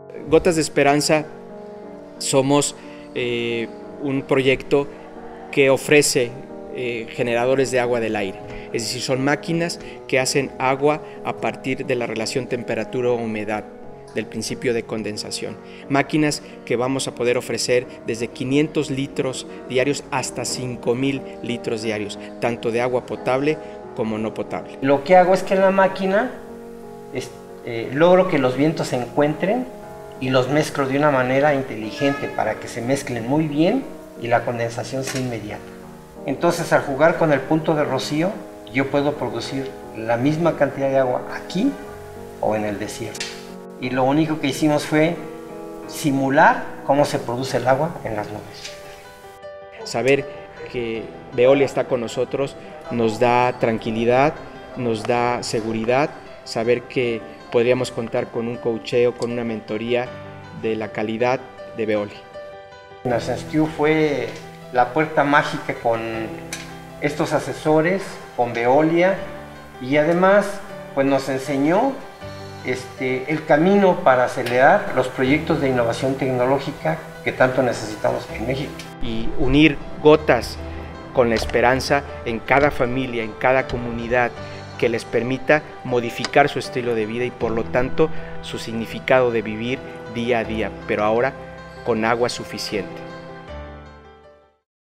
Gotas de Esperanza somos un proyecto que ofrece generadores de agua del aire, es decir, son máquinas que hacen agua a partir de la relación temperatura-humedad, del principio de condensación. Máquinas que vamos a poder ofrecer desde 500 litros diarios hasta 5,000 litros diarios, tanto de agua potable como no potable. Lo que hago es que en la máquina logro que los vientos se encuentren y los mezclo de una manera inteligente para que se mezclen muy bien y la condensación sea inmediata. Entonces, al jugar con el punto de rocío, yo puedo producir la misma cantidad de agua aquí o en el desierto. Y lo único que hicimos fue simular cómo se produce el agua en las nubes. Saber que Veolia está con nosotros nos da tranquilidad, nos da seguridad, saber que podríamos contar con un coacheo, con una mentoría de la calidad de Veolia. Nasenstiu fue la puerta mágica con estos asesores, con Veolia, y además pues nos enseñó el camino para acelerar los proyectos de innovación tecnológica que tanto necesitamos en México. Y unir gotas con la esperanza en cada familia, en cada comunidad, que les permita modificar su estilo de vida y por lo tanto su significado de vivir día a día, pero ahora con agua suficiente.